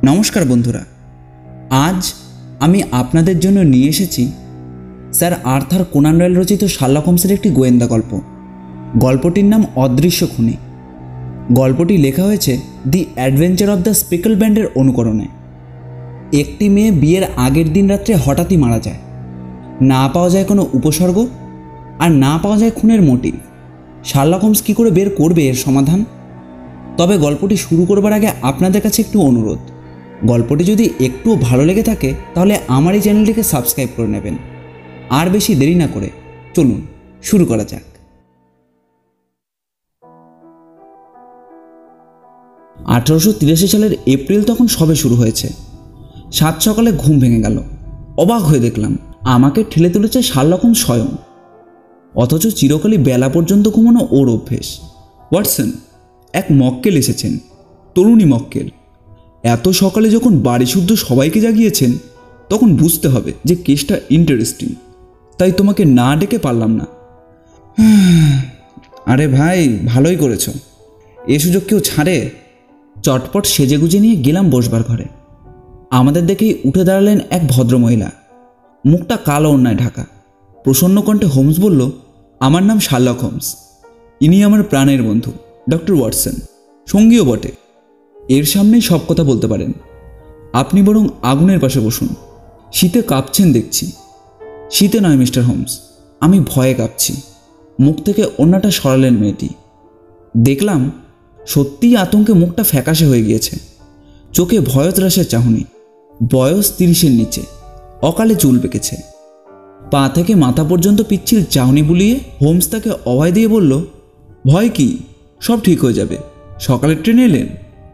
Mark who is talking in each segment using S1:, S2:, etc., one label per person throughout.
S1: নমস্কার বন্ধুরা, আজ আমি আপনাদের জন্য নিয়ে এসেছি স্যার আর্থার কোনান ডয়েল রচিত শার্লক হোমসের একটি গোয়েন্দা গল্প। গল্পটির নাম অদৃশ্য খুনি। গল্পটি লেখা হয়েছে the adventure of the speckled ব্যান্ডের অনুকরণে। একটি মেয়ে বিয়ের আগের দিন রাত্রে হঠাৎই মারা যায়। না পাওয়া যায় কোনো উপসর্গ, আর না পাওয়া যায় খুনের মোটিভ। শার্লক হোমস কী করে বের করবে এর সমাধান? তবে গল্পটি শুরু করবার আগে আপনাদের কাছে একটু অনুরোধ, গল্পটি যদি একটু ভালো লেগে থাকে তাহলে আমার এই চ্যানেলটিকে সাবস্ক্রাইব করে নেবেন। আর বেশি দেরি না করে চলুন শুরু করা যাক। 1883 সালের এপ্রিল তখন সবে শুরু হয়েছে। সাত সকালে ঘুম ভেঙে গেল। অবাক হয়ে দেখলাম আমাকে ঠেলে তুলেছে শার্লক হোমস স্বয়ং। অথচ চিরকালই বেলা পর্যন্ত ঘুমানো ওর অভ্যেস। ওয়াটসন, এক মক্কেল এসেছেন, তরুণী মক্কেল। এত সকালে যখন বাড়ি শুদ্ধ সবাইকে জাগিয়েছেন তখন বুঝতে হবে যে কেসটা ইন্টারেস্টিং। তাই তোমাকে না ডেকে পারলাম না। আরে ভাই, ভালোই করেছ, এ সুযোগ কেউ ছাড়ে? চটপট সেজেগুজে নিয়ে গেলাম বসবার ঘরে। আমাদের দেখেই উঠে দাঁড়ালেন এক ভদ্রমহিলা, মুখটা কালো ওড়নায় ঢাকা। প্রসন্ন কণ্ঠে হোমস বলল, আমার নাম শার্লক হোমস। ইনি আমার প্রাণের বন্ধু ডক্টর ওয়াটসন, সঙ্গীও বটে। এর সামনেই সব কথা বলতে পারেন। আপনি বরং আগুনের পাশে বসুন। শীতে কাঁপছেন দেখছি। শীতে নয় মিস্টার হোমস, আমি ভয়ে কাঁপছি। মুখ থেকে ওড়নাটা সরালেন মেয়েটি। দেখলাম সত্যিই আতঙ্কে মুখটা ফ্যাকাশে হয়ে গিয়েছে। চোখে ভয়ত্রাসের চাহনি। বয়স 30-এর নিচে, অকালে চুল পেকেছে। পা থেকে মাথা পর্যন্ত পিচ্ছিল চাহনি বুলিয়ে হোমস তাকে অভয় দিয়ে বলল, ভয় কি, সব ঠিক হয়ে যাবে। সকালের ট্রেনে এলেন?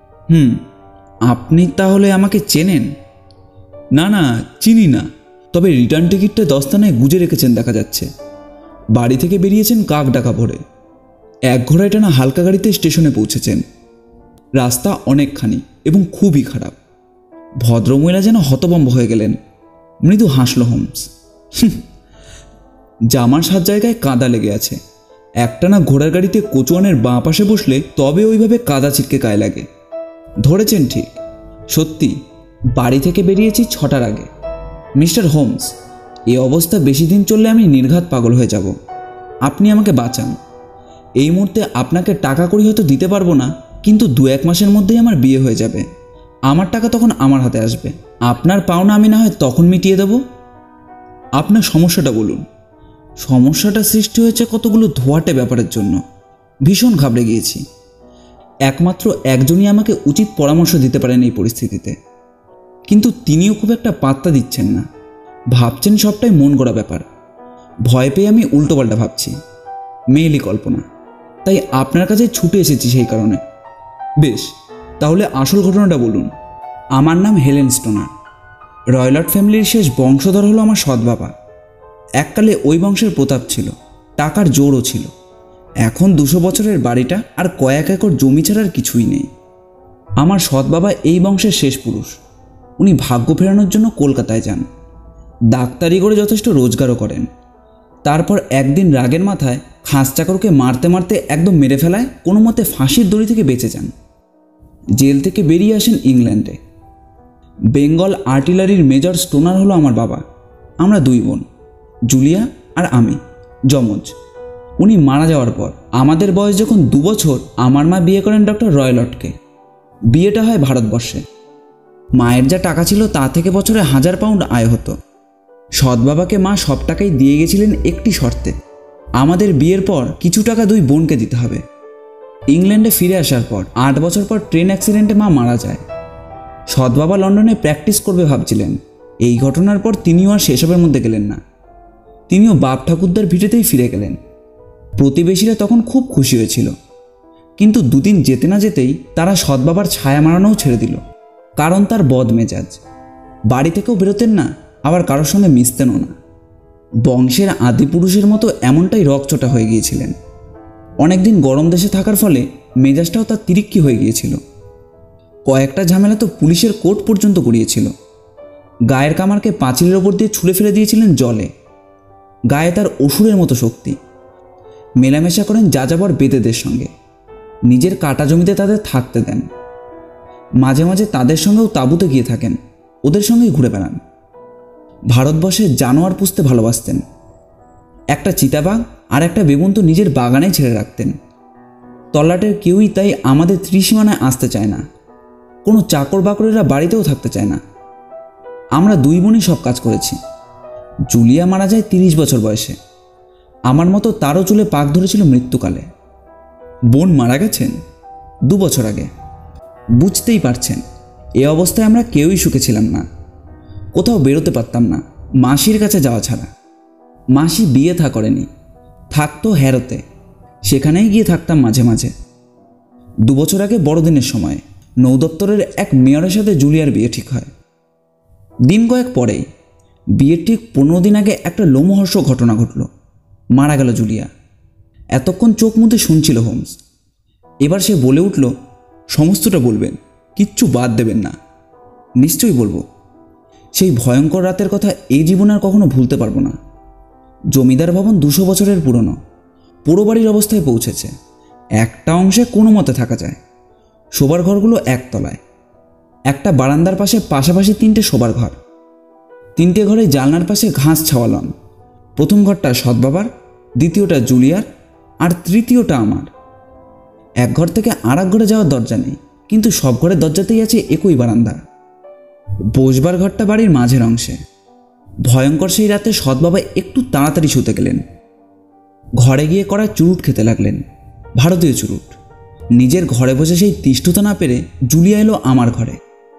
S1: আপনি তাহলে আমাকে চেনেন? না না, চিনি না, তবে রিটার্ন টিকিটটা দস্তানায় গুজে রেখেছেন দেখা যাচ্ছে। বাড়ি থেকে বেরিয়েছেন কাক ডাকা ভোরে। এক ঘোড়ায় টানা হালকা গাড়িতে স্টেশনে পৌঁছেছেন। রাস্তা অনেকখানি এবং খুবই খারাপ। ভদ্রমহিলা যেন হতভম্ব হয়ে গেলেন। মৃদু হাসল হোমস। জামার 7 জায়গায় কাদা লেগে আছে। একটানা ঘোড়ার গাড়িতে কচুয়ানের বাঁ পাশে বসলে তবে ওইভাবে কাদা ছিটকে গায়ে লাগে। ধরেছেন ঠিক, সত্যি বাড়ি থেকে বেরিয়েছি 6টার আগে। মিস্টার হোমস, এই অবস্থা বেশি দিন চললে আমি নির্ঘাত পাগল হয়ে যাব। আপনি আমাকে বাঁচান। এই মুহূর্তে আপনাকে টাকা কড়ি হয়তো দিতে পারবো না, কিন্তু 2-1 মাসের মধ্যেই আমার বিয়ে হয়ে যাবে। আমার টাকা তখন আমার হাতে আসবে। আপনার পাওনা আমি না হয় তখন মিটিয়ে দেব। আপনার সমস্যাটা বলুন। সমস্যাটা সৃষ্টি হয়েছে কতগুলো ধোয়াটে ব্যাপারের জন্য। ভীষণ ঘাবড়ে গিয়েছি। একমাত্র একজনই আমাকে উচিত পরামর্শ দিতে পারেন এই পরিস্থিতিতে, কিন্তু তিনিও খুব একটা পাত্তা দিচ্ছেন না। ভাবছেন সবটাই মন গড়া ব্যাপার। ভয় পেয়ে আমি উল্টোপাল্টা ভাবছি, মেয়েলি কল্পনা। তাই আপনার কাছে ছুটে এসেছি সেই কারণে। বেশ, তাহলে আসল ঘটনাটা বলুন। আমার নাম হেলেন স্টোনার। রয়লট ফ্যামিলির শেষ বংশধর হলো আমার সৎ বাবা। এককালে ওই বংশের প্রতাপ ছিল, টাকার জোরও ছিল। এখন 200 বছরের বাড়িটা আর কয়েক একর জমি ছাড়ার কিছুই নেই। আমার সৎ বাবা এই বংশের শেষ পুরুষ। উনি ভাগ্য ফেরানোর জন্য কলকাতায় যান। ডাক্তারি করে যথেষ্ট রোজগারও করেন। তারপর একদিন রাগের মাথায় খাস চাকরকে মারতে মারতে একদম মেরে ফেলায় কোনো মতে ফাঁসির দড়ি থেকে বেঁচে যান। জেল থেকে বেরিয়ে আসেন ইংল্যান্ডে। বেঙ্গল আর্টিলারির মেজর স্টোনার হলো আমার বাবা। আমরা 2 বোন, জুলিয়া আর আমি, যমজ। উনি মারা যাওয়ার পর আমাদের বয়স যখন 2 বছর, আমার মা বিয়ে করেন ডক্টর রয়লটকে। বিয়েটা হয় ভারতবর্ষে। মায়ের যা টাকা ছিল তা থেকে বছরে 1000 পাউন্ড আয় হতো। সৎ বাবাকে মা সব টাকাই দিয়ে গেছিলেন একটি শর্তে, আমাদের বিয়ের পর কিছু টাকা 2 বোনকে দিতে হবে। ইংল্যান্ডে ফিরে আসার পর 8 বছর পর ট্রেন অ্যাক্সিডেন্টে মা মারা যায়। সৎ বাবা লন্ডনে প্র্যাকটিস করবে ভাবছিলেন। এই ঘটনার পর তিনিও আর সেসবের মধ্যে গেলেন না। তিনিও বাপ ঠাকুরদার ভিটেতেই ফিরে গেলেন। প্রতিবেশীরা তখন খুব খুশি হয়েছিল, কিন্তু 2 দিন যেতে না যেতেই তারা সৎ বাবার ছায়া মারানোও ছেড়ে দিল। কারণ তার বদ মেজাজ। বাড়ি থেকেও বেরোতেন না, আবার কারোর সঙ্গে মিশতেনও না। বংশের আদিপুরুষের মতো এমনটাই রকচটা হয়ে গিয়েছিলেন। অনেকদিন গরম দেশে থাকার ফলে মেজাজটাও তার তিরিক্কি হয়ে গিয়েছিল। কয়েকটা ঝামেলা তো পুলিশের কোর্ট পর্যন্ত গড়িয়েছিল। গায়ের কামারকে পাঁচিলের ওপর দিয়ে ছুঁড়ে ফেলে দিয়েছিলেন জলে। গায়ে তার অসুরের মতো শক্তি। মেলামেশা করেন যাযাবর বেদেদের সঙ্গে। নিজের কাটা জমিতে তাদের থাকতে দেন। মাঝে মাঝে তাদের সঙ্গেও তাঁবুতে গিয়ে থাকেন, ওদের সঙ্গেই ঘুরে বেড়ান। ভারতবর্ষে জানোয়ার পুষতে ভালোবাসতেন। একটা চিতাবাঘ আর একটা বেবুন তো নিজের বাগানে ছেড়ে রাখতেন। তল্লাটের কেউই তাই আমাদের ত্রিসীমানায় আসতে চায় না, কোনো চাকর বাকরেরা বাড়িতেও থাকতে চায় না। আমরা দুই বোনই সব কাজ করেছি। জুলিয়া মারা যায় 30 বছর বয়সে। আমার মতো তারও চুলে পাক ধরেছিল মৃত্যুকালে। বোন মারা গেছেন 2 বছর আগে। বুঝতেই পারছেন, এ অবস্থায় আমরা কেউই সুখে ছিলাম না। কোথাও বেরোতে পারতাম না, মাসির কাছে যাওয়া ছাড়া। মাসি বিয়ে থা করেনি, থাকতো হ্যারোতে, সেখানেই গিয়ে থাকতাম মাঝে মাঝে। 2 বছর আগে বড়দিনের সময় নৌদপ্তরের এক মেয়রের সাথে জুলিয়ার বিয়ে ঠিক হয়। দিন কয়েক পরেই, বিয়ের ঠিক 15 দিন আগে একটা লোমহর্ষ ঘটনা ঘটল। মারা গেল জুলিয়া। এতক্ষণ চোখ মুদে শুনছিল হোমস। এবার সে বলে উঠল, সমস্তটা বলবেন, কিচ্ছু বাদ দেবেন না। নিশ্চয়ই বলবো। সেই ভয়ঙ্কর রাতের কথা এই জীবনে আর কখনো ভুলতে পারবো না। জমিদার ভবন 200 বছরের পুরনো, পুরো বাড়ির অবস্থায় পৌঁছেছে। একটা অংশে কোনো মতে থাকা যায়। শোবার ঘরগুলো একতলায়। একটা বারান্দার পাশে পাশাপাশি 3টে শোবার ঘর। 3টে ঘরে জানলার পাশে ঘাস ছাওয়ালাম। প্রথম ঘরটা সৎবাবার, দ্বিতীয়টা জুলিয়ার, আর তৃতীয়টা আমার। এক ঘর থেকে আর এক ঘরে যাওয়ার দরজা নেই, কিন্তু সব ঘরের দরজাতেই আছে একই বারান্দা। বসবার ঘরটা বাড়ির মাঝের অংশে। ভয়ঙ্কর সেই রাতে সৎবাবা একটু তাড়াতাড়ি শুতে গেলেন। ঘরে গিয়ে কড়া চুরুট খেতে লাগলেন, ভারতীয় চুরুট। নিজের ঘরে বসে সেই তিষ্ঠতা না পেরে জুলিয়া এলো আমার ঘরে।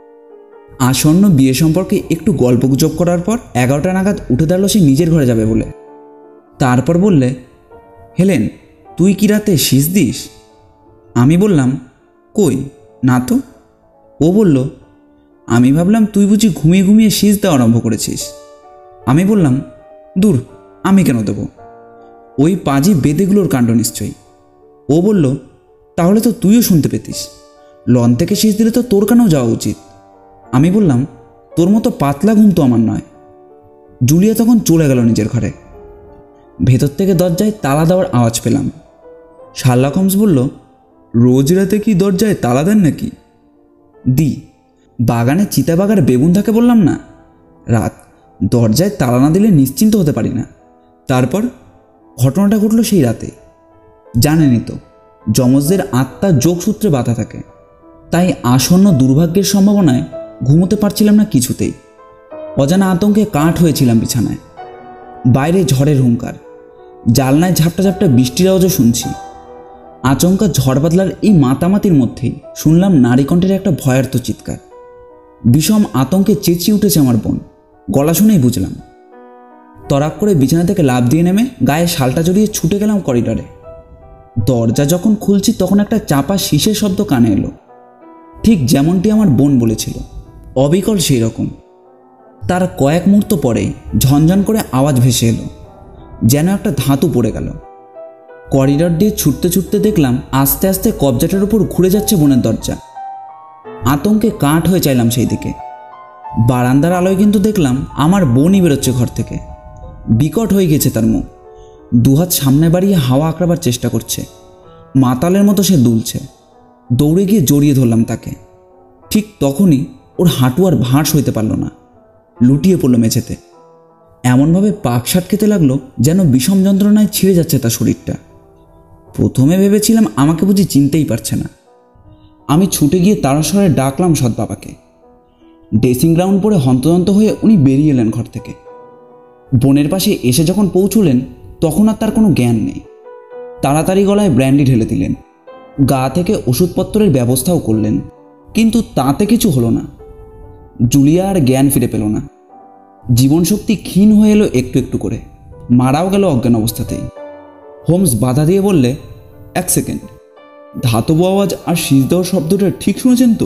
S1: আসন্ন বিয়ে সম্পর্কে একটু গল্পগুজব করার পর 11টা নাগাদ উঠে দাঁড়ালো সে নিজের ঘরে যাবে বলে। তারপর বললে, হেলেন, তুই কি রাতে শীষ দিস? আমি বললাম, কই না তো। ও বলল, আমি ভাবলাম তুই বুঝি ঘুমিয়ে ঘুমিয়ে শীষ দেওয়া আরম্ভ করেছিস। আমি বললাম, দূর, আমি কেন দেবো? ওই পাজি বেদেগুলোর কাণ্ড নিশ্চয়ই। ও বলল, তাহলে তো তুইও শুনতে পেতিস। লন থেকে শীষ দিলে তো তোর কানেও যাওয়া উচিত। আমি বললাম, তোর মতো পাতলা ঘুম তো আমার নয়। জুলিয়া তখন চলে গেল নিজের ঘরে। ভেতর থেকে দরজায় তালা দেওয়ার আওয়াজ পেলাম। শার্লক হোমস বলল, রোজ রাতে কি দরজায় তালা দেন নাকি? দি, বাগানে চিতাবাগার বেগুন থাকে বললাম না, রাত, দরজায় তালা না দিলে নিশ্চিন্ত হতে পারি না। তারপর ঘটনাটা ঘটল সেই রাতে। জানেনই তো, যমজদের আত্মার যোগসূত্রে বাধা থাকে, তাই আসন্ন দুর্ভাগ্যের সম্ভাবনায় ঘুমোতে পারছিলাম না কিছুতেই। অজানা আতঙ্কে কাঠ হয়েছিলাম বিছানায়। বাইরে ঝড়ের হুঙ্কার, জালনায় ঝাপটা ঝাপটা বৃষ্টির আওয়াজও শুনছি। আচমকা ঝড় বাদলার এই মাতামাতির মধ্যেই শুনলাম নারীকণ্ঠের একটা ভয়ার্ত চিৎকার। বিষম আতঙ্কে চেঁচিয়ে উঠেছে আমার বোন। গলা শুনেই বুঝলাম। তরাক করে বিছানা থেকে লাফ দিয়ে নেমে গায়ে শালটা জড়িয়ে ছুটে গেলাম করিডরে। দরজা যখন খুলছি তখন একটা চাপা শীষের শব্দ কানে এলো, ঠিক যেমনটি আমার বোন বলেছিল, অবিকল সেই রকম। তার কয়েক মুহূর্ত পরেই ঝনঝন করে আওয়াজ ভেসে এলো, যেন একটা ধাতু পড়ে গেল। করিডর দিয়ে ছুটতে ছুটতে দেখলাম আস্তে আস্তে কবজাটার উপর ঘুরে যাচ্ছে বোনের দরজা। আতঙ্কে কাঠ হয়ে চাইলাম সেই দিকে। বারান্দার আলোয় কিন্তু দেখলাম আমার বোনই বেরোচ্ছে ঘর থেকে। বিকট হয়ে গেছে তার মুখ, দুহাত সামনে বাড়িয়ে হাওয়া আঁকড়াবার চেষ্টা করছে। মাতালের মতো সে দুলছে। দৌড়ে গিয়ে জড়িয়ে ধরলাম তাকে। ঠিক তখনই ওর হাঁটু আর ভাঁড় সইতে পারল না, লুটিয়ে পড়ল মেঝেতে। এমনভাবে পাকসাট খেতে লাগলো যেন বিষম যন্ত্রণায় ছিঁড়ে যাচ্ছে তার শরীরটা। প্রথমে ভেবেছিলাম আমাকে বুঝি চিনতেই পারছে না। আমি ছুটে গিয়ে তাড়াস্বরে ডাকলাম সৎবাবাকে। ড্রেসিং গ্রাউন্ড পরে হন্তদন্ত হয়ে উনি বেরিয়ে এলেন ঘর থেকে। বোনের পাশে এসে যখন পৌঁছলেন তখন আর তার কোনো জ্ঞান নেই। তাড়াতাড়ি গলায় ব্র্যান্ডি ঢেলে দিলেন, গা থেকে ওষুধপত্রের ব্যবস্থাও করলেন, কিন্তু তাতে কিছু হলো না। জুলিয়া আর জ্ঞান ফিরে পেল না। জীবনশক্তি ক্ষীণ হয়ে এলো একটু একটু করে, মারাও গেল অজ্ঞান অবস্থাতেই। হোমস বাধা দিয়ে বললে, 1 সেকেন্ড, ধাতব আওয়াজ আর শীষ দেওয়ার শব্দটা ঠিক শুনেছেন তো?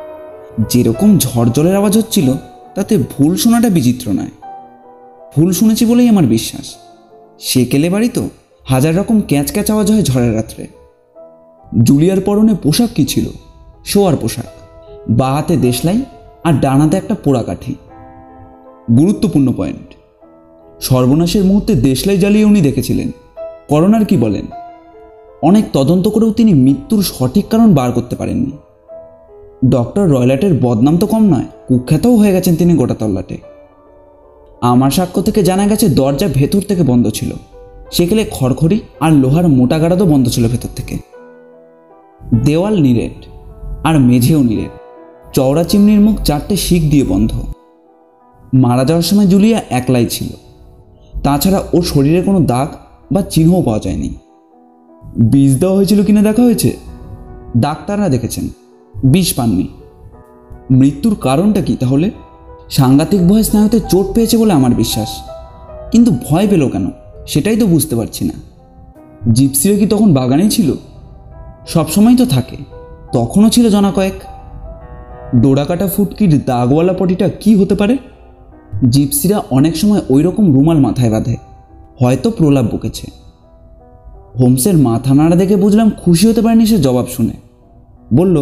S1: যেরকম ঝড় জলের আওয়াজ হচ্ছিল তাতে ভুল শোনাটা বিচিত্র নয়। ভুল শুনেছি বলেই আমার বিশ্বাস। সেকেলে বাড়ি তো, 1000 রকম ক্যাচ ক্যাচ আওয়াজ হয় ঝড়ের রাত্রে। জুলিয়ার পরনে পোশাক কি ছিল? শোয়ার পোশাক, বা হাতে দেশলাই আর ডান হাতে একটা পোড়া কাঠি। গুরুত্বপূর্ণ পয়েন্ট, সর্বনাশের মুহূর্তে দেশলাই জ্বালিয়ে উনি দেখেছিলেন। করোনার কি বলেন? অনেক তদন্ত করেও তিনি মৃত্যুর সঠিক কারণ বার করতে পারেননি। ডক্টর রয়লাটের বদনাম তো কম নয়, কুখ্যাতও হয়ে গেছেন তিনি গোটা তল্লাটে। আমার সাক্ষ্য থেকে জানা গেছে দরজা ভেতর থেকে বন্ধ ছিল, সেখানে খড়খড়ি আর লোহার মোটা গাড়াদও বন্ধ ছিল ভেতর থেকে। দেওয়াল নিরেট আর মেঝেও নিরেট, চওড়া চিমনির মুখ 4টে শিক দিয়ে বন্ধ। মারা যাওয়ার সময় জুলিয়া একলাই ছিল, তাছাড়া ওর শরীরে কোনো দাগ বা চিহ্নও পাওয়া যায়নি। বিষ দেওয়া হয়েছিল কিনা দেখা হয়েছে? ডাক্তাররা দেখেছেন, বিষ পাননি। মৃত্যুর কারণটা কি তাহলে? সাংঘাতিক ভয়ে স্নায়ুতে চোট পেয়েছে বলে আমার বিশ্বাস, কিন্তু ভয় পেল কেন সেটাই তো বুঝতে পারছি না। জিপসিরা কি তখন বাগানেই ছিল? সবসময় তো থাকে, তখনও ছিল জনা কয়েক। ডোরাকাটা ফুটকির দাগওয়ালা পটিটা কি হতে পারে? জিপসিরা অনেক সময় ওই রকম রুমাল মাথায় বাঁধে, হয়তো প্রলাপ বকেছে। হোমসের মাথা নাড়া দেখে বুঝলাম খুশি হতে পারেনি সে জবাব শুনে। বলল,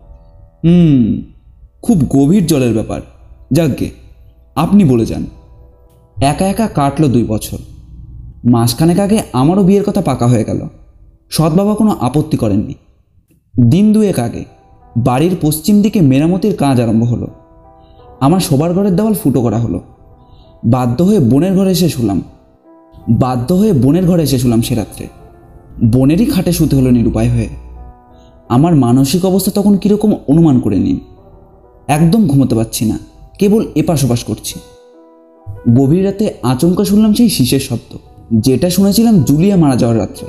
S1: খুব গভীর জলের ব্যাপার। যাকগে, আপনি বলে যান। একা একা কাটল 2 বছর। মাসখানেক আগে আমারও বিয়ের কথা পাকা হয়ে গেল। সৎ বাবা কোনো আপত্তি করেননি। দিন 2 আগে বাড়ির পশ্চিম দিকে মেরামতির কাজ আরম্ভ হলো। আমার শোবার ঘরের দেওয়াল ফুটো করা হলো। বাধ্য হয়ে বোনের ঘরে এসে শুলাম সে রাত্রে। বোনেরই খাটে শুতে হলো নিরুপায় হয়ে। আমার মানসিক অবস্থা তখন কীরকম অনুমান করে নিন। একদম ঘুমোতে পারছি না, কেবল এপাশ ওপাশ করছি। গভীর রাতে আচমকা শুনলাম সেই শীষের শব্দ, যেটা শুনেছিলাম জুলিয়া মারা যাওয়ার রাত্রে।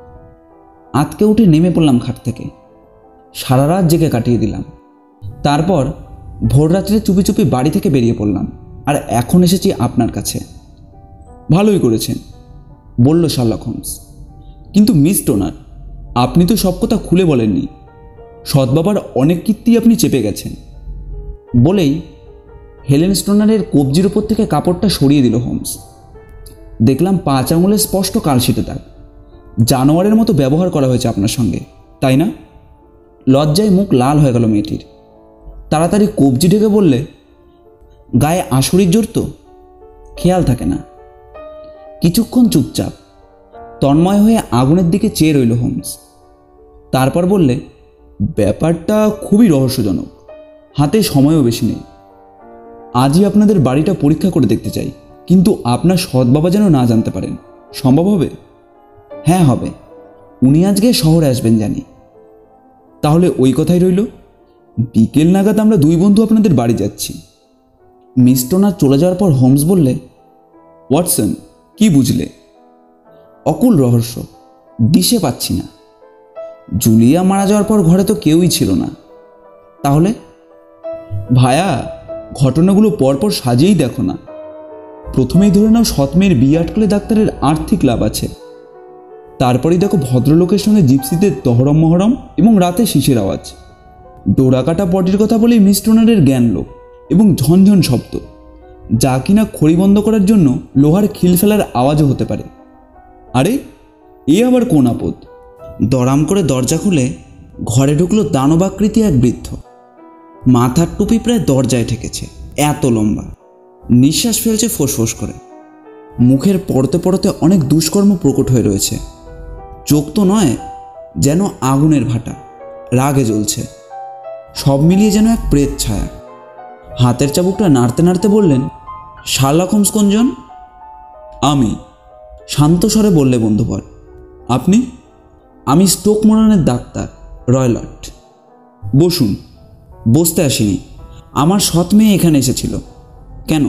S1: আতকে উঠে নেমে পড়লাম খাট থেকে। সারা রাত জেগে কাটিয়ে দিলাম। তারপর ভোর রাত্রে চুপি চুপি বাড়ি থেকে বেরিয়ে পড়লাম, আর এখন এসেছি আপনার কাছে। ভালোই করেছেন, বলল শার্লক হোমস। কিন্তু মিস টোনার, আপনি তো সব কথা খুলে বলেননি। সৎবাবার অনেক কীর্তি আপনি চেপে গেছেন। বলেই হেলেন স্টোনারের কবজির ওপর থেকে কাপড়টা সরিয়ে দিল হোমস। দেখলাম 5 আঙুলের স্পষ্ট কালশিটে দাগ। জানোয়ারের মতো ব্যবহার করা হয়েছে আপনার সঙ্গে, তাই না? লজ্জায় মুখ লাল হয়ে গেল মেয়েটির। তাড়াতাড়ি কবজি ঢেকে বললে, গায়ে আসরিক জোর তো, খেয়াল থাকে না। কিছুক্ষণ চুপচাপ তন্ময় হয়ে আগুনের দিকে চেয়ে রইল হোমস। তারপর বললে, ব্যাপারটা খুবই রহস্যজনক, হাতে সময়ও বেশি নেই। আজই আপনাদের বাড়িটা পরীক্ষা করে দেখতে চাই, কিন্তু আপনার সৎ বাবা যেন না জানতে পারেন। সম্ভব হবে? হ্যাঁ হবে, উনি আজকে শহরে আসবেন জানি। তাহলে ওই কথাই রইল, বিকেল নাগাদ আমরা 2 বন্ধু আপনাদের বাড়ি যাচ্ছি। মিস টোনার চলে যাওয়ার পর হোমস বললে, ওয়াটসন, কি বুঝলে? অকুল রহস্য, দিশে পাচ্ছি না। জুলিয়া মারা যাওয়ার পর ঘরে তো কেউই ছিল না। তাহলে? ভায়া, ঘটনাগুলো পরপর সাজিয়েই দেখো না। প্রথমেই ধরে নাও সৎ মেয়ের বিয়ে আটকলে ডাক্তারের আর্থিক লাভ আছে। তারপরেই দেখো ভদ্রলোকের সঙ্গে জিপসিদের তহরম মহরম এবং রাতে শিশের আওয়াজ। ডোরাকাটা পটির কথা বলেই মিস টোনারের জ্ঞান লোক এবং ঝনঝন শব্দ, যা কিনা খড়ি বন্ধ করার জন্য লোহার খিল ফেলার আওয়াজও হতে পারে। আরে এ আবার কোন আপদ? দরাম করে দরজা খুলে ঘরে ঢুকলো দানবাকৃতি এক বৃদ্ধ। মাথার টুপি প্রায় দরজায় ঠেকেছে, এত লম্বা। নিঃশ্বাস ফেলছে ফোঁস করে। মুখের পরতে পরতে অনেক দুষ্কর্ম প্রকট হয়ে রয়েছে। চোখ তো নয়, যেন আগুনের ভাটা, রাগে জ্বলছে। সব মিলিয়ে যেন এক প্রেত ছায়া। হাতের চাবুকটা নাড়তে নাড়তে বললেন, শার্লক হোমস কোনজন? আমি, শান্ত স্বরে বললে বন্ধুবর। আপনি? আমি স্টোকমোরানের ডাক্তার রয়লাট। বসুন। বসতে আসিনি, আমার সৎ মেয়ে এখানে এসেছিল। কেন?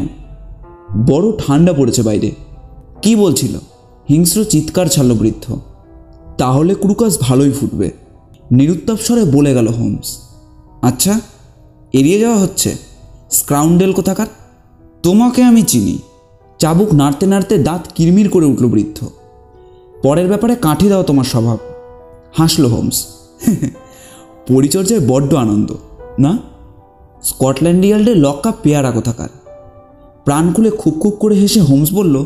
S1: বড় ঠান্ডা পড়েছে বাইরে। কি বলছিল? হিংস্র চিৎকার ছাড়ল বৃদ্ধ। তাহলে ক্রুকাস ভালোই ফুটবে, নিরুত্তাপ স্বরে বলে গেল হোমস। আচ্ছা, এড়িয়ে যাওয়া হচ্ছে? স্ক্রাউন্ডেল কোথাকার! তোমাকে আমি চিনি। চাবুক নাড়তে নাড়তে দাঁত কিরমির করে উঠল বৃদ্ধ। পরের ব্যাপারে কাঠি দাও তোমার স্বভাব। হাসল হোমস। পরিচর্যায় বড্ড আনন্দ না? স্কটল্যান্ড ইয়ার্ডে লক্কা পেয়ারা কোথাকার। প্রাণ খুলে খুব খুব করে হেসে হোমস বলল,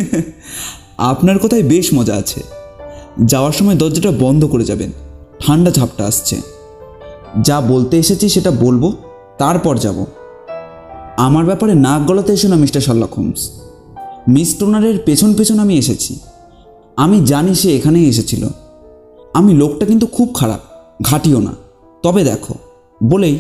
S1: আপনার কথায় বেশ মজা আছে। যাওয়ার সময় দরজাটা বন্ধ করে যাবেন, ঠান্ডা ঝাপটা আসছে। যা বলতে এসেছি সেটা বলবো, তারপর যাব। আমার ব্যাপারে নাক গলাতে এসো না মিস্টার শার্লক হোমস। মিস টোনারের পেছন পেছন আমি এসেছি। আমি জানি সে এখানেই এসেছিল। আমি লোকটা কিন্তু খুব খারাপ, ঘাটিও না। তবে দেখো, বলেই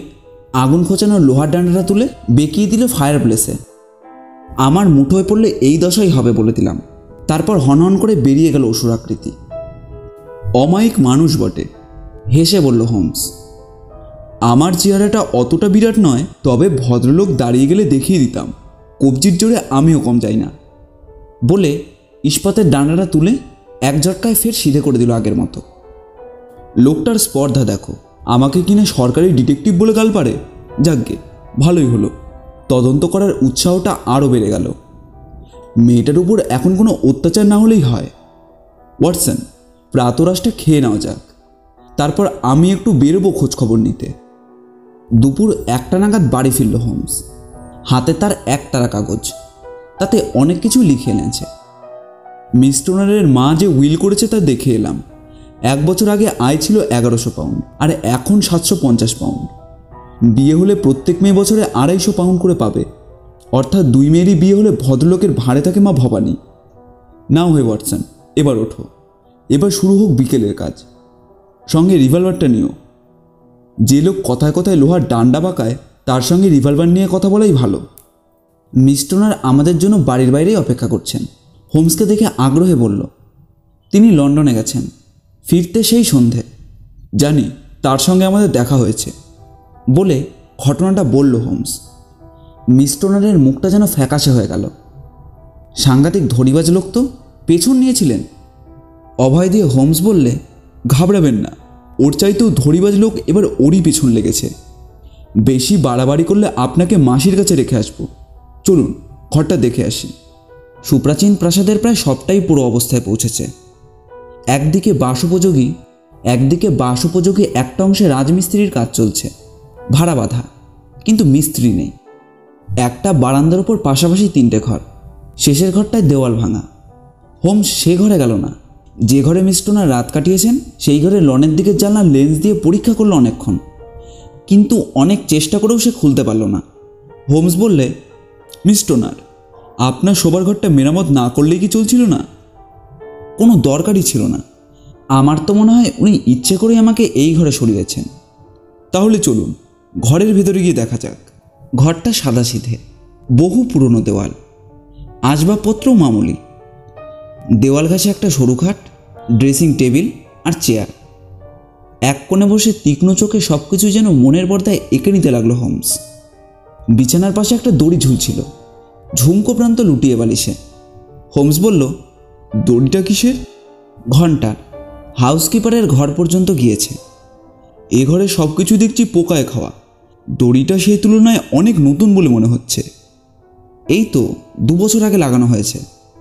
S1: আগুন খোঁচানো লোহার ডান্ডাটা তুলে বেঁকিয়ে দিল ফায়ার প্লেসে। আমার মুঠোয় পড়লে এই দশাই হবে বলে দিলাম। তারপর হনহন করে বেরিয়ে গেল অসুরাকৃতি। অমায়িক মানুষ বটে, হেসে বলল হোমস। আমার চেহারাটা অতটা বিরাট নয়, তবে ভদ্রলোক দাঁড়িয়ে গেলে দেখিয়ে দিতাম। কবজির জোরে আমিও কম যাই না। বলে ইস্পাতের ডান্ডাটা তুলে এক ঝটকায় ফের সিধে করে দিল আগের মতো। লোকটার স্পর্ধা দেখো, আমাকে কিনা সরকারি ডিটেকটিভ বলে গাল পারে। যাকগে, ভালোই হলো, তদন্ত করার উৎসাহটা আরও বেড়ে গেল। মেয়েটার উপর এখন কোনো অত্যাচার না হলেই হয়। ওয়াটসন, প্রাতরাশটা খেয়ে নেওয়া যাক, তারপর আমি একটু বেরোবো খোঁজখবর নিতে। দুপুর 1টা নাগাদ বাড়ি ফিরল হোমস। হাতে তার একতারা কাগজ, তাতে অনেক কিছু লিখে এনেছে। মিস টোনারের মা যে উইল করেছে তা দেখে এলাম। 1 বছর আগে আয় ছিল 1100 পাউন্ড, আর এখন 750 পাউন্ড। বিয়ে হলে প্রত্যেক মেয়ে বছরে 250 পাউন্ড করে পাবে, অর্থাৎ 2 মেয়েরই বিয়ে হলে ভদ্রলোকের ভাড়ে থাকে মা ভবানী। নাও হে ওয়াটসন, এবার ওঠো, এবার শুরু হোক বিকেলের কাজ। সঙ্গে রিভলভারটা নিও। যে লোক কথায় কথায় লোহার ডান্ডা বাঁকায়, তার সঙ্গে রিভলভার নিয়ে কথা বলাই ভালো। মিস টোনার আমাদের জন্য বাড়ির বাইরেই অপেক্ষা করছেন। হোমসকে দেখে আগ্রহে বলল, তিনি লন্ডনে গেছেন, ফিরতে সেই সন্ধে। জানি, তার সঙ্গে আমাদের দেখা হয়েছে। বলে ঘটনাটা বলল হোমস। মিস টোনারের মুখটা যেন ফ্যাকাশে হয়ে গেল। সাংঘাতিক ধড়িবাজ লোক তো, পেছন নিয়েছিলেন? অভয় দিয়ে হোমস বললে, ঘাবড়াবেন না, ওর চাইতেও ধড়িবাজ লোক এবার ওরই পেছন লেগেছে। বেশি বাড়াবাড়ি করলে আপনাকে মাসির কাছে রেখে আসবো। চলুন ঘরটা দেখে আসি। সুপ্রাচীন প্রাসাদের প্রায় সবটাই পুরো অবস্থায় পৌঁছেছে। একদিকে বাসোপযোগী একটা অংশে রাজমিস্ত্রির কাজ চলছে, ভাড়া বাঁধা, কিন্তু মিস্ত্রি নেই। একটা বারান্দার উপর পাশাপাশি 3টে ঘর, শেষের ঘরটায় দেওয়াল ভাঙা। হোমস সে ঘরে গেল না। যে ঘরে মিস টোনার রাত কাটিয়েছেন সেই ঘরে লনের দিকের জানলা লেন্স দিয়ে পরীক্ষা করলো অনেকক্ষণ, কিন্তু অনেক চেষ্টা করেও সে খুলতে পারল না। হোমস বললে, মিস টোনার, আপনার শোবার ঘরটা মেরামত না করলেই কি চলছিল না? কোনো দরকারই ছিল না। আমার তো মনে হয় উনি ইচ্ছে করেই আমাকে এই ঘরে সরিয়েছেন। তাহলে চলুন ঘরের ভেতরে গিয়ে দেখা যাক। ঘরটা সাদাসিধে, বহু পুরনো দেওয়াল, আসবাবপত্রও মামুলি। দেওয়াল ঘাসে একটা সরু খাট, ড্রেসিং টেবিল আর চেয়ার। এক কোণে বসে তীক্ষ্ণ চোখে সব কিছু যেন মনের পর্দায় এঁকে নিতে লাগলো হোমস। বিছানার পাশে একটা দড়ি ঝুলছিল, ঝুমকো প্রান্ত লুটিয়ে বালিশে। হোমস বলল, দড়িটা কিসের? ঘন্টার, হাউসকিপারের ঘর পর্যন্ত গিয়েছে। এ ঘরে সব কিছু দেখছি পোকায় খাওয়া, দড়িটা সেই তুলনায় অনেক নতুন বলে মনে হচ্ছে। এই তো 2 বছর আগে লাগানো হয়েছে।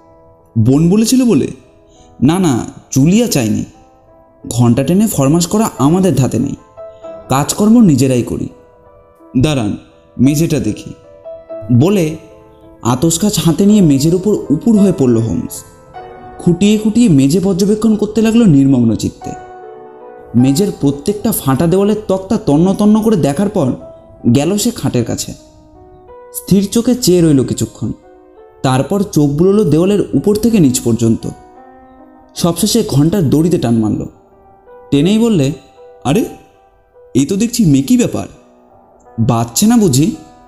S1: বোন বলেছিল বলে? না না, জুলিয়া চাইনি। ঘন্টা টেনে ফরমাস করা আমাদের ধাতে নেই, কাজকর্ম নিজেরাই করি। দাঁড়ান, মেঝেটা দেখি। বলে আতসকাচ হাতে নিয়ে মেঝের উপর উপুর হয়ে পড়ল হোমস। খুঁটিয়ে খুঁটিয়ে মেঝে পর্যবেক্ষণ করতে লাগলো নির্মগ্ন চিত্তে। মেঝের প্রত্যেকটা ফাঁটা দেওয়ালের তক্তা তন্ন তন্ন করে দেখার পর গেল সে খাটের কাছে। স্থির চোখে চেয়ে রইল কিছুক্ষণ, তারপর চোখ বুলোলো দেওয়ালের উপর থেকে নিচ পর্যন্ত। সবশেষে ঘন্টার দড়িতে টান মারল। টেনেই বললে, আরে এই তো দেখছি মেকি ব্যাপার। বাজছে না বুঝি?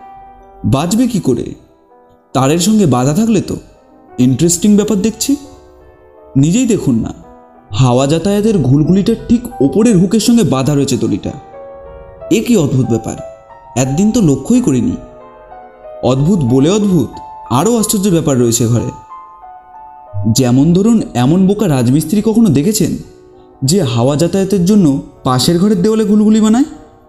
S1: বাজবে কি করে? তারের সঙ্গে বাধা থাকলে তো। ইন্টারেস্টিং ব্যাপার দেখছি। নিজেই দেখুন না, হাওয়া যাতায়াতের ঘুলঘুলিটার ঠিক ওপরের হুকের সঙ্গে বাধা রয়েছে দড়িটা। এ কি অদ্ভুত ব্যাপার, একদিন তো লক্ষ্যই করিনি। অদ্ভুত বলে অদ্ভুত, আরও আশ্চর্য ব্যাপার রয়েছে ঘরে। যেমন ধরুন, এমন বোকা রাজমিস্ত্রি কখনো দেখেছেন যে হাওয়া যাতায়াতের জন্য পাশের ঘরের দেওয়ালে ঘুলঘুলি বানায়?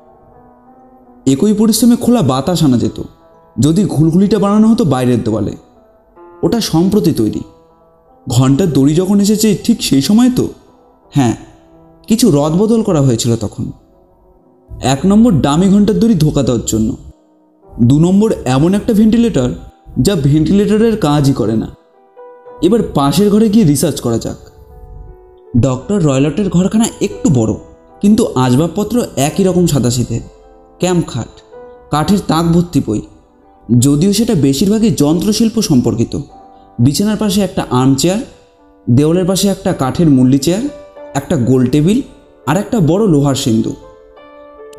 S1: একই পরিশ্রমে খোলা বাতাস আনা যেত যদি ঘুলঘুলিটা বানানো হতো বাইরের দেওয়ালে। ওটা সম্প্রতি তৈরি। ঘন্টার দড়ি যখন এসেছে ঠিক সেই সময় তো। হ্যাঁ, কিছু রদবদল করা হয়েছিল তখন। 1 নম্বর দামি ঘন্টার দড়ি ধোকা দেওয়ার জন্য। 2 নম্বর এমন একটা ভেন্টিলেটর যা ভেন্টিলেটরের কাজই করে না। এবার পাশের ঘরে গিয়ে রিসার্চ করা যাক। ডক্টর রয়লটের ঘরখানা একটু বড়, কিন্তু আসবাবপত্র একই রকম সাদাসিধে। ক্যাম্প খাট, কাঠের তাক ভর্তি বই, যদিও সেটা বেশিরভাগই যন্ত্রশিল্প সম্পর্কিত। বিছানার পাশে একটা আর্ম চেয়ার, দেওয়ালের পাশে একটা কাঠের মুল্লি চেয়ার, একটা গোল টেবিল আর একটা বড় লোহার সিন্দুক।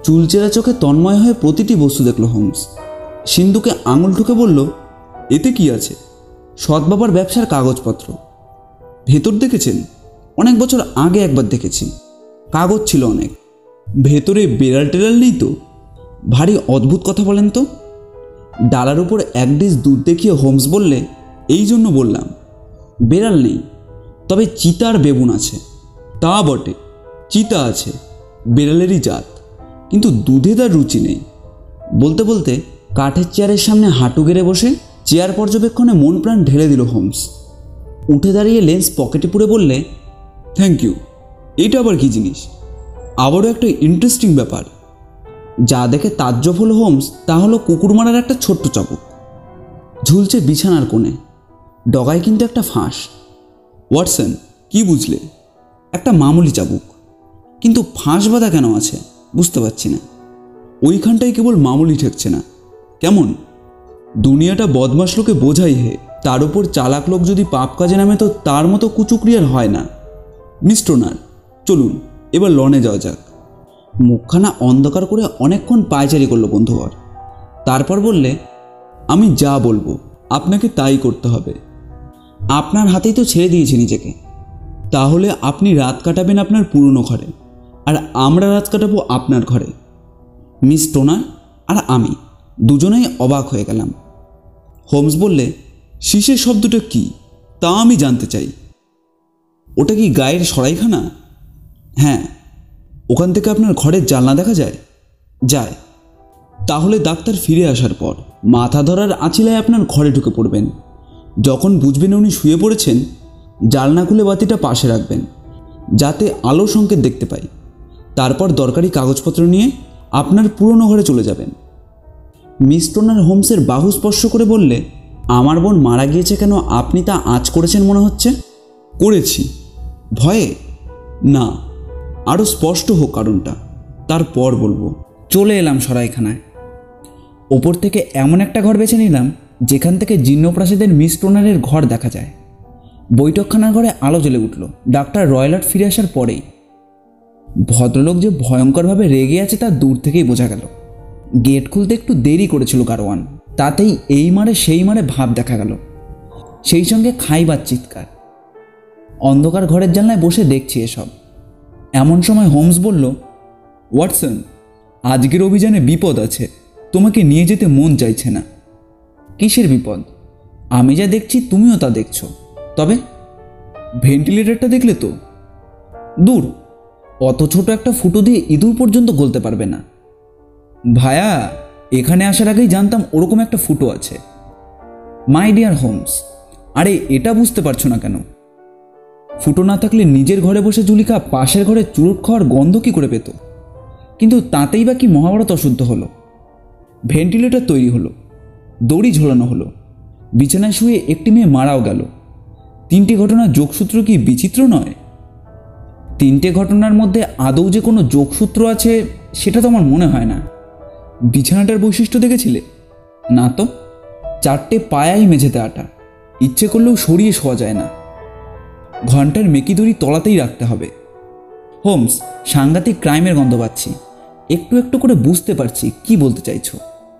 S1: চুলচেরা চোখে তন্ময় হয়ে প্রতিটি বস্তু দেখল হোমস। সিন্ধুকে আঙুল ঠুকে বলল, এতে কি আছে? সৎবাবার ব্যবসার কাগজপত্র। ভেতর দেখেছেন? অনেক বছর আগে একবার দেখেছি, কাগজ ছিল অনেক। ভেতরে বেড়াল টেড়াল নেই তো? ভারী অদ্ভুত কথা বলেন তো। ডালার উপর এক ডিশ দুধ দেখিয়ে হোমস বললে, এই জন্য বললাম। বেড়াল নেই, তবে চিতা আর বেবুন আছে। তা বটে, চিতা আছে, বেড়ালেরই জাত, কিন্তু দুধে তার রুচি নেই। বলতে বলতে কাঠের চেয়ারের সামনে হাঁটু গেড়ে বসে চেয়ার পর্যবেক্ষণে মন প্রাণ ঢেলে দিল হোমস। উঠে দাঁড়িয়ে লেন্স পকেটে পুরে বললে, থ্যাংক ইউ। এটা আবার কি জিনিস? আবারও একটা ইন্টারেস্টিং ব্যাপার। যা দেখে তাজ্জব হলো হোমস তা হলো কুকুর মারার একটা ছোট্ট চাবুক ঝুলছে বিছানার কোণে। ডগায় কিন্তু একটা ফাঁস। ওয়াটসন, কি বুঝলে? একটা মামুলি চাবুক, কিন্তু ফাঁস বাঁধা কেন আছে বুঝতে পারছি না। ওইখানটাই কেবল মামুলি ঠেকছে না। কেমন? দুনিয়াটা বদমাশ লোকে বোঝাই হে, তার উপর চালাক লোক যদি পাপ কাজে নামে তো তার মতো কুচুকরিয়ার হয় না। মিস টোনার, চলুন এবার লনে যাওয়া যাক। মুখখানা অন্ধকার করে অনেকক্ষণ পায়চারি করলো বন্ধুবর। তারপর বললে, আমি যা বলবো আপনাকে তাই করতে হবে। আপনার হাতেই তো ছেড়ে দিয়েছি নিজেকে। তাহলে আপনি রাত কাটাবেন আপনার পুরনো ঘরে, আর আমরা রাত কাটাবো আপনার ঘরে। মিস টোনার আর আমি দুজনেই অবাক হয়ে গেলাম। হোমস বললে, শীষের শব্দটা কি তা আমি জানতে চাই। ওটা কি গায়ের সরাইখানা? হ্যাঁ। ওখান থেকে আপনার ঘরের জানলা দেখা যায়? যায়। তাহলে ডাক্তার ফিরে আসার পর মাথা ধরার আঁচিলায় আপনার ঘরে ঢুকে পড়বেন। যখন বুঝবেন উনি শুয়ে পড়েছেন, জানলা খুলে বাতিটা পাশে রাখবেন যাতে আলো সংকেত দেখতে পাই। তারপর দরকারি কাগজপত্র নিয়ে আপনার পুরনো ঘরে চলে যাবেন। মিস টোনার হোমসের বাহু স্পর্শ করে বললে, আমার বোন মারা গিয়েছে কেন আপনি তা আঁচ করেছেন মনে হচ্ছে? করেছি। ভয়ে? না, আরও স্পষ্ট হোক কারণটা, তারপর বলবো। চলে এলাম সরাইখানায়। ওপর থেকে এমন একটা ঘর বেছে নিলাম যেখান থেকে জীর্ণপ্রাসাদের মিস টোনারের ঘর দেখা যায়। বৈঠকখানার ঘরে আলো জ্বলে উঠল ডাক্তার রয়লার্ড ফিরে আসার পরেই। ভদ্রলোক যে ভয়ঙ্করভাবে রেগে আছে তা দূর থেকেই বোঝা গেল। গেট খুলতে একটু দেরি করেছিল গারোয়ান, তাতেই এই মারে সেই মারে ভাব দেখা গেল, সেই সঙ্গে খাইবার চিৎকার। অন্ধকার ঘরের জানলায় বসে দেখছি এসব। এমন সময় হোমস বলল, ওয়াটসন, আজকের অভিযানে বিপদ আছে, তোমাকে নিয়ে যেতে মন চাইছে না। কিসের বিপদ? আমি যা দেখছি তুমিও তা দেখছো। তবে ভেন্টিলেটরটা দেখলে তো? দূর, অত ছোট একটা ফুটো দিয়ে ইঁদুর পর্যন্ত গলতে পারবে না। ভায়া, এখানে আসার আগেই জানতাম ওরকম একটা ফুটো আছে। মাই ডিয়ার হোমস, আরে এটা বুঝতে পারছো না কেন? ফুটো না থাকলে নিজের ঘরে বসে জুলিকা পাশের ঘরে চুরুট খাওয়ার গন্ধ কী করে পেত? কিন্তু তাতেই বা কি মহাভারত অশুদ্ধ হলো? ভেন্টিলেটর তৈরি হলো, দড়ি ঝোলানো হলো, বিছানায় শুয়ে একটি মেয়ে মারাও গেল। তিনটি ঘটনার যোগসূত্র কি বিচিত্র নয়? তিনটে ঘটনার মধ্যে আদৌ যে কোনো যোগসূত্র আছে সেটা তো আমার মনে হয় না। বিছানাটার বৈশিষ্ট্য দেখেছিলে? না তো। চারটে পায়াই মেঝেতে আটা, ইচ্ছে করলেও সরিয়ে শোয়া যায় না। ঘন্টার মেকি দড়ি তলাতেই রাখতে হবে। হোমস, সাংঘাতিক ক্রাইমের গন্ধ পাচ্ছি। একটু একটু করে বুঝতে পারছি কি বলতে চাইছো।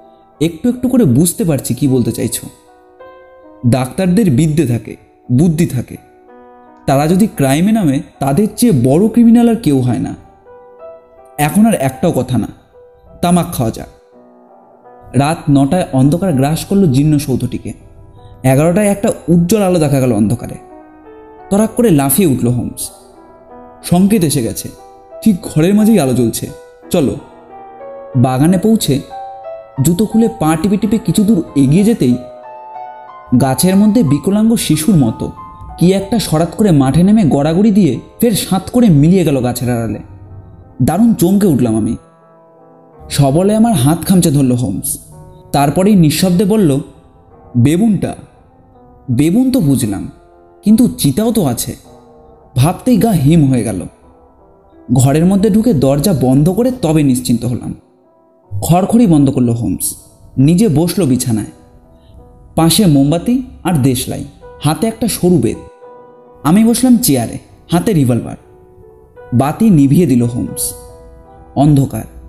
S1: ডাক্তারদের বিদ্যে থাকে, বুদ্ধি থাকে। তারা যদি ক্রাইমে নামে তাদের চেয়ে বড় ক্রিমিনাল আর কেউ হয় না। এখন আর একটাও কথা না, তামাক খাওয়া যাক। রাত 9টায় অন্ধকার গ্রাস করলো জীর্ণ সৌধটিকে। 11টায় একটা উজ্জ্বল আলো দেখা গেল অন্ধকারে। তরাক করে লাফিয়ে উঠল হোমস। সংকেত এসে গেছে, ঠিক ঘরের মাঝেই আলো জ্বলছে। চলো। বাগানে পৌঁছে জুতো খুলে পা টিপে টিপে কিছু দূর এগিয়ে যেতেই গাছের মধ্যে বিকলাঙ্গ শিশুর মতো কি একটা সরাত করে মাঠে নেমে গড়াগড়ি দিয়ে ফের সাঁত করে মিলিয়ে গেল গাছের আড়ালে। দারুণ চমকে উঠলাম আমি। সবলে আমার হাত খামচে ধরল হোমস। তারপরেই নিঃশব্দে বলল, বেবুনটা? বেবুন তো বুঝলাম, কিন্তু চিতাও তো আছে। ভাবতেই গা হিম হয়ে গেল। ঘরের মধ্যে ঢুকে দরজা বন্ধ করে তবে নিশ্চিন্ত হলাম। খড়খড়ি বন্ধ করল হোমস। নিজে বসল বিছানায়, পাশে মোমবাতি আর দেশলাই, হাতে একটা সরু বেত। আমি বসলাম চেয়ারে, হাতে রিভলভার। বাতি নিভিয়ে দিল হোমস। অন্ধকার,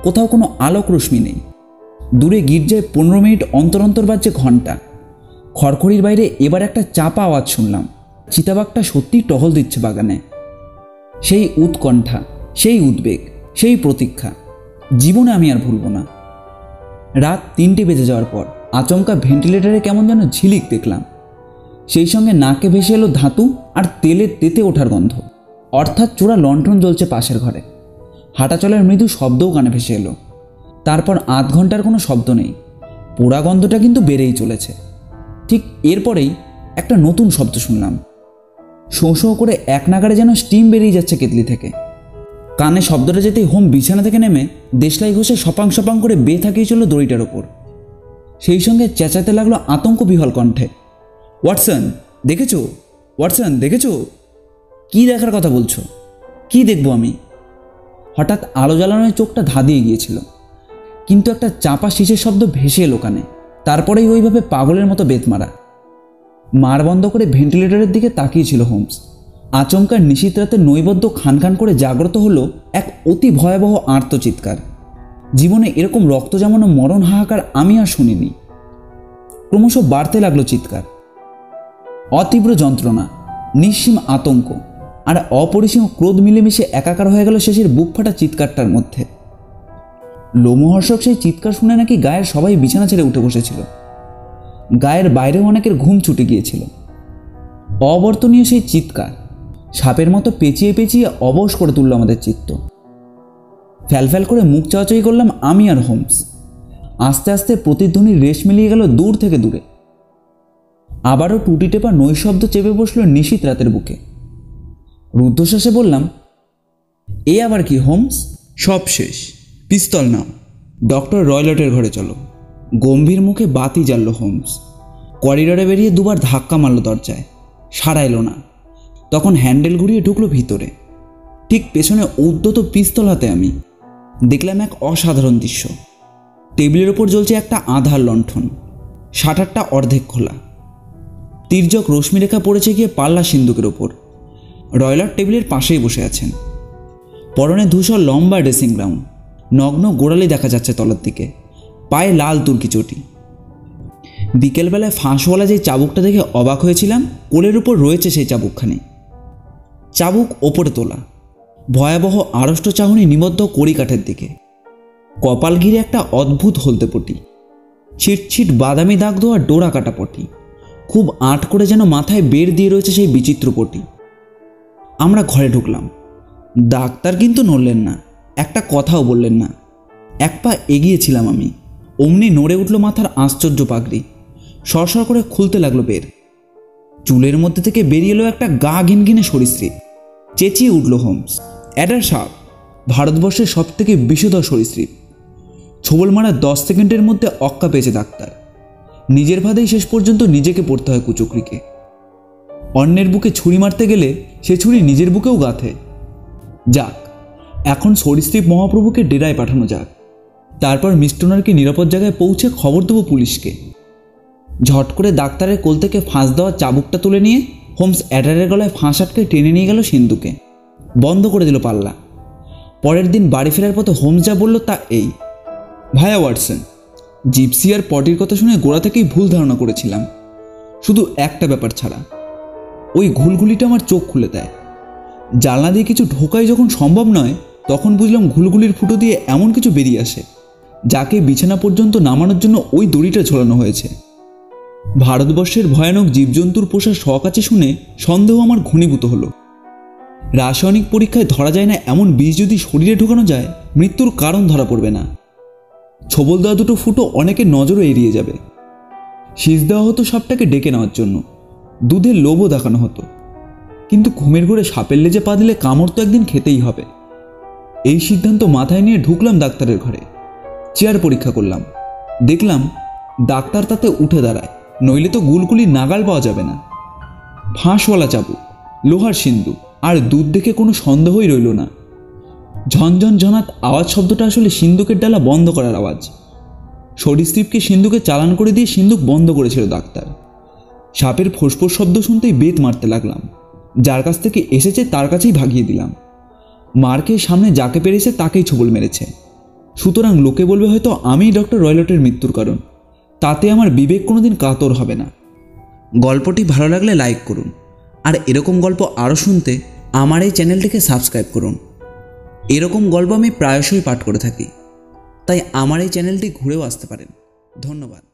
S1: কোথাও কোনো আলোক রশ্মি নেই। দূরে গির্জায় 15 মিনিট অন্তর অন্তর বাজছে ঘণ্টা। খড়খড়ির বাইরে এবার একটা চাপা আওয়াজ শুনলাম। চিতাবাঘটা সত্যি টহল দিচ্ছে বাগানে। সেই উৎকণ্ঠা, সেই উদ্বেগ, সেই প্রতীক্ষা জীবনে আমি আর ভুলব না। রাত 3টে বেজে যাওয়ার পর আচমকা ভেন্টিলেটরে কেমন যেন ঝিলিক দেখলাম। সেই সঙ্গে নাকে ভেসে এলো ধাতু আর তেলের তেতে ওঠার গন্ধ। অর্থাৎ চোরা লণ্ঠন জ্বলছে পাশের ঘরে। হাঁটাচলার মৃদু শব্দও কানে ভেসে এলো। তারপর আধ ঘন্টার কোনো শব্দ নেই। পোড়া গন্ধটা কিন্তু বেড়েই চলেছে। ঠিক এরপরেই একটা নতুন শব্দ শুনলাম। শোঁ শোঁ করে এক নাগাড়ে যেন স্টিম বেরিয়ে যাচ্ছে কেতলি থেকে। কানে শব্দটা যেতেই হোম বিছানা থেকে নেমে দেশলাই ঘষে সপাং সপাং করে বেয়ে থাকিয়ে চলল দড়িটার ওপর। সেই সঙ্গে চেঁচাতে লাগলো আতঙ্ক বিহল কণ্ঠে, ওয়াটসন দেখেছো? ওয়াটসন দেখেছো? কি দেখার কথা বলছো? কি দেখবো আমি? হঠাৎ আলো জ্বালানোর চোখটা ধাঁধিয়ে গিয়েছিল, কিন্তু একটা চাপা শীষের শব্দ ভেসে এলো কানে। তারপরেই ওইভাবে পাগলের মতো বেত মারা। মার বন্ধ করে ভেন্টিলেটরের দিকে তাকিয়েছিল হোমস। আচমকা নিশীথ রাতে নৈবদ্য খান খান করে জাগ্রত হলো এক অতি ভয়াবহ আর্তচিৎকার। জীবনে এরকম রক্ত জমানো মরণ হাহাকার আমি আর শুনিনি। ক্রমশ বাড়তে লাগলো চিৎকার। অতীব্র যন্ত্রণা, নিঃসীম আতঙ্ক আর অপরিসীম ক্রোধ মিলেমিশে একাকার হয়ে গেল শেষের বুক ফাটা চিৎকারটার মধ্যে। লোমহর্ষক সেই চিৎকার শুনে নাকি গায়ের সবাই বিছানা ছেড়ে উঠে বসেছিল। গায়ের বাইরেও অনেকের ঘুম ছুটে গিয়েছিল। অবর্তনীয় সেই চিৎকার সাপের মতো পেঁচিয়ে পেঁচিয়ে অবশ করে তুলল আমাদের চিত্ত। ফ্যালফ্যাল করে মুখ চাওয়াচাই করলাম আমি আর হোমস। আস্তে আস্তে প্রতিধ্বনির রেশ মিলিয়ে গেল দূর থেকে দূরে। আবারও টুটি টেপা নৈশব্দ চেপে বসল নিশীথ রাতের বুকে। রুদ্ধশ্বাসে বললাম, এ আবার কি হোমস? সব শেষ, পিস্তল নাও, ডক্টর রয়লটের ঘরে চলো। গম্ভীর মুখে বাতি জ্বালল হোমস। করিডরে বেরিয়ে দুবার ধাক্কা মারল দরজায়, সাড়া এলো না। তখন হ্যান্ডেল ঘুরিয়ে ঢুকলো ভিতরে। ঠিক পেছনে উদ্যত পিস্তল হাতে আমি দেখলাম এক অসাধারণ দৃশ্য। টেবিলের ওপর জ্বলছে একটা আধার লণ্ঠন, শাটারটা অর্ধেক খোলা। তির্যক রশ্মিরেখা পড়েছে গিয়ে পাল্লা সিন্দুকের ওপর। রয়লার টেবিলের পাশেই বসে আছেন। পরনে ধূসর লম্বা ড্রেসিং গ্রাউন্ড, নগ্ন গোড়ালি দেখা যাচ্ছে তলার দিকে, পায়ে লাল তুর্কি চটি। বিকেলবেলায় ফাঁসওয়ালা যে চাবুকটা দেখে অবাক হয়েছিলাম, কোলের উপর রয়েছে সেই চাবুকখানি। চাবুক ওপরে তোলা, ভয়াবহ আড়ষ্ট চাহনি নিবদ্ধ কড়িকাঠের দিকে। কপাল ঘিরে একটা অদ্ভুত হলদে পটি, ছিটছিট বাদামি দাগ দেওয়া ডোরা কাটা পটি। খুব আঁট করে যেন মাথায় বের দিয়ে রয়েছে সেই বিচিত্র পটি। আমরা ঘরে ঢুকলাম। ডাক্তার কিন্তু নড়লেন না, একটা কথাও বললেন না। এক পা এগিয়েছিলাম আমি, অমনি নড়ে উঠল মাথার আশ্চর্য পাগড়ি। সরসর করে খুলতে লাগলো বের। চুলের মধ্যে থেকে বেরিয়ে এলো একটা গা ঘিনঘিনে সরীসৃপ। চেঁচিয়ে উঠল হোমস, অ্যাডার সাপ, ভারতবর্ষের সব থেকে বিষধর সরীসৃপ। ছোবল মারা 10 সেকেন্ডের মধ্যে অক্কা পেয়েছে ডাক্তার। নিজের ভাদেই শেষ পর্যন্ত নিজেকে পড়তে হয় কুচুকরিকে। অন্যের বুকে ছুরি মারতে গেলে সে ছুরি নিজের বুকেও গাঁথে। যাক, এখন সরীসৃপ মহাপ্রভুকে ডেরায় পাঠানো যাক। তারপর মিস্টনারকে নিরাপদ জায়গায় পৌঁছে খবর দেবো পুলিশকে। ঝট করে ডাক্তারের কোল থেকে ফাঁস দেওয়া চাবুকটা তুলে নিয়ে হোমস অ্যাডারের গলায় ফাঁস আটকে টেনে নিয়ে গেল সিন্ধুকে। বন্ধ করে দিল পাল্লা। পরের দিন বাড়ি ফেরার পথে হোমস যা বলল তা এই, ভায়া ওয়াটসন, জিপসি আর পটির কথা শুনে গোড়া থেকেই ভুল ধারণা করেছিলাম, শুধু একটা ব্যাপার ছাড়া। ওই ঘুলঘুলিটা আমার চোখ খুলে দেয়। জানলা দিয়ে কিছু ঢোকাই যখন সম্ভব নয়, তখন বুঝলাম ঘুলঘুলির ফুটো দিয়ে এমন কিছু বেরিয়ে আসে, যাকে বিছানা পর্যন্ত নামানোর জন্য ওই দড়িটা ঝোলানো হয়েছে। ভারতবর্ষের ভয়ানক জীবজন্তুর পোষা শখ আছে শুনে সন্দেহ আমার ঘনীভূত হলো। রাসায়নিক পরীক্ষায় ধরা যায় না এমন বিষ যদি শরীরে ঢোকানো যায়, মৃত্যুর কারণ ধরা পড়বে না। ছোবল দেওয়া দুটো ফুটো অনেকের নজরও এড়িয়ে যাবে। শীষ দেওয়া হতো সাপটাকে ডেকে নেওয়ার জন্য, দুধের লোভও দেখানো হতো। কিন্তু ঘুমের ঘরে সাপের লেজে পা দিলে কামড় তো একদিন খেতেই হবে। এই সিদ্ধান্ত মাথায় নিয়ে ঢুকলাম ডাক্তারের ঘরে। চেয়ার পরীক্ষা করলাম। দেখলাম ডাক্তার তাতে উঠে দাঁড়ায়, নইলে তো গুলগুলি নাগাল পাওয়া যাবে না। ফাঁসওয়ালা চাবুক, লোহার সিন্ধুক আর দুধ দেখে কোনো সন্দেহই রইল না। ঝনঝন ঝনাত আওয়াজ শব্দটা আসলে সিন্ধুকের ডালা বন্ধ করার আওয়াজ। সরীসৃপকে সিন্ধুকে চালান করে দিয়ে সিন্ধুক বন্ধ করেছিল ডাক্তার। সাপের ফোঁসফোঁস শব্দ শুনতেই বেত মারতে লাগলাম। যার কাছ থেকে এসেছে তার কাছেই ভাগিয়ে দিলাম। মার খেয়ে সামনে যাকে পেরেছে তাকেই ছোবল মেরেছে। সুতরাং লোকে বলবে হয়তো আমিই ডক্টর রয়লটের মৃত্যুর কারণ। তাতে আমার বিবেক কোনোদিন কাতর হবে না। গল্পটি ভালো লাগলে লাইক করুন, আর এরকম গল্প আরও শুনতে আমার এই চ্যানেলটিকে সাবস্ক্রাইব করুন। এরকম গল্প আমি প্রায়শই পাঠ করে থাকি, তাই আমার এই চ্যানেলটি ঘুরেও আসতে পারেন। ধন্যবাদ।